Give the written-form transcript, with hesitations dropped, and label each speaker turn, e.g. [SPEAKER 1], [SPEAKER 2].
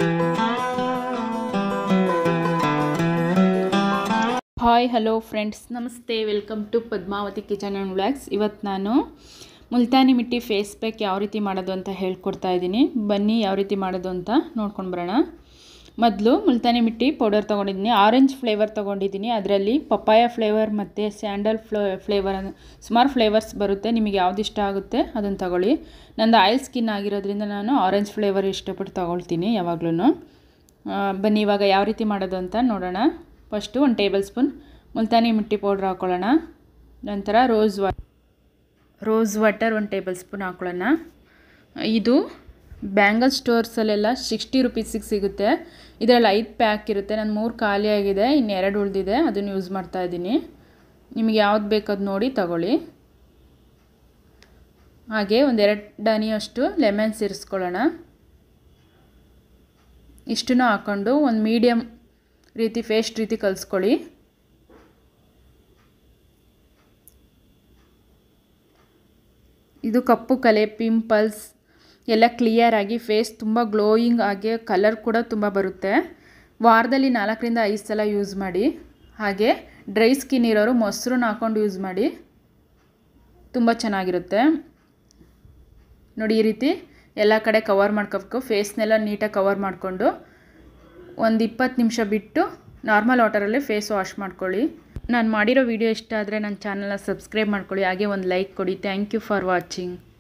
[SPEAKER 1] Hi hello friends, ನಮಸ್ತೆ. Welcome to Padmavati kitchen and vlogs. ಇವತ್ತು ನಾನು ಮುಲ್ತಾನಿ ಮಿಟ್ಟಿ ಫೇಸ್ ಪ್ಯಾಕ್ ಯಾವ ರೀತಿ ಮಾಡೋದು ಅಂತ ಹೇಳ್ಕೊಡ್ತಾ ಇದ್ದೀನಿ. ಬನ್ನಿ ಯಾವ ರೀತಿ ಮಾಡೋದು ಅಂತ ನೋಡ್ಕೊಂಡು ಬರೋಣ. ಮೊದಲು ಮುಲ್ತಾನಿ ಮಿಟ್ಟಿ ಪೌಡರ್ ತೊಗೊಂಡಿದ್ದೀನಿ. ಆರೆಂಜ್ ಫ್ಲೇವರ್ ತೊಗೊಂಡಿದ್ದೀನಿ. ಅದರಲ್ಲಿ ಪಪ್ಪಾಯ ಫ್ಲೇವರ್ ಮತ್ತು ಸ್ಯಾಂಡಲ್ ಫ್ಲೇವರ್ ಸುಮಾರು ಫ್ಲೇವರ್ಸ್ ಬರುತ್ತೆ. ನಿಮಗೆ ಯಾವ್ದು ಇಷ್ಟ ಆಗುತ್ತೆ ಅದನ್ನು ತಗೊಳ್ಳಿ. ನಂದು ಆಯಿಲ್ ಸ್ಕಿನ್ ಆಗಿರೋದ್ರಿಂದ ನಾನು ಆರೆಂಜ್ ಫ್ಲೇವರ್ ಇಷ್ಟಪಟ್ಟು ತೊಗೊಳ್ತೀನಿ ಯಾವಾಗಲೂ. ಬನ್ನಿ ಇವಾಗ ಯಾವ ರೀತಿ ಮಾಡೋದು ಅಂತ ನೋಡೋಣ. First 1 tablespoon Multani mitti powder ಹಾಕ್ಕೊಳ್ಳೋಣ. ನಂತರ ರೋಸ್ ವಾಟರ್ 1 ಟೇಬಲ್ ಸ್ಪೂನ್ ಹಾಕ್ಕೊಳ್ಳೋಣ. ಇದು ಬ್ಯಾಂಗಲ್ ಸ್ಟೋರ್ಸಲ್ಲೆಲ್ಲ 60 ರುಪೀಸಿಗೆ ಸಿಗುತ್ತೆ. ಇದರಲ್ಲಿ 5 ಪ್ಯಾಕ್ ಇರುತ್ತೆ. ನಾನು 3 ಖಾಲಿಯಾಗಿದೆ, ಇನ್ನು 2 ಉಳಿದಿದೆ. ಅದನ್ನು ಯೂಸ್ ಮಾಡ್ತಾಯಿದ್ದೀನಿ. ನಿಮಗೆ ಯಾವ್ದು ಬೇಕದು ನೋಡಿ ತಗೊಳ್ಳಿ. ಹಾಗೆ 1-2 ಹನಿಯಷ್ಟು ಲೆಮನ್ ಸೇರಿಸ್ಕೊಳ್ಳೋಣ. ಇಷ್ಟನ್ನು ಹಾಕ್ಕೊಂಡು ಒಂದು ಮೀಡಿಯಮ್ ರೀತಿ ಪೇಸ್ಟ್ ರೀತಿ ಕಲಿಸ್ಕೊಳ್ಳಿ. ಇದು ಕಪ್ಪು ಕಲೆ, ಪಿಂಪಲ್ಸ್ ಎಲ್ಲ ಕ್ಲಿಯರ್ ಆಗಿ ಫೇಸ್ ತುಂಬ ಗ್ಲೋಯಿಂಗ್ ಆಗಿ ಕಲರ್ ಕೂಡ ತುಂಬ ಬರುತ್ತೆ. ವಾರದಲ್ಲಿ 4-5 ಸಲ ಯೂಸ್ ಮಾಡಿ. ಹಾಗೆ ಡ್ರೈ ಸ್ಕಿನ್ ಇರೋರು ಮೊಸರನ್ನ ಹಾಕ್ಕೊಂಡು ಯೂಸ್ ಮಾಡಿ, ತುಂಬ ಚೆನ್ನಾಗಿರುತ್ತೆ. ನೋಡಿ, ಈ ರೀತಿ ಎಲ್ಲ ಕಡೆ ಕವರ್ ಮಾಡ್ಕೋಬೇಕು. ಫೇಸ್ನೆಲ್ಲ ನೀಟಾಗಿ ಕವರ್ ಮಾಡಿಕೊಂಡು ಒಂದು 20 ನಿಮಿಷ ಬಿಟ್ಟು ನಾರ್ಮಲ್ ವಾಟರಲ್ಲಿ ಫೇಸ್ ವಾಶ್ ಮಾಡ್ಕೊಳ್ಳಿ. ನಾನು ಮಾಡಿರೋ ವಿಡಿಯೋ ಇಷ್ಟ ಆದರೆ ನನ್ನ ಚಾನಲ್ನ ಸಬ್ಸ್ಕ್ರೈಬ್ ಮಾಡ್ಕೊಳ್ಳಿ. ಹಾಗೆ ಒಂದು ಲೈಕ್ ಕೊಡಿ. Thank you for watching.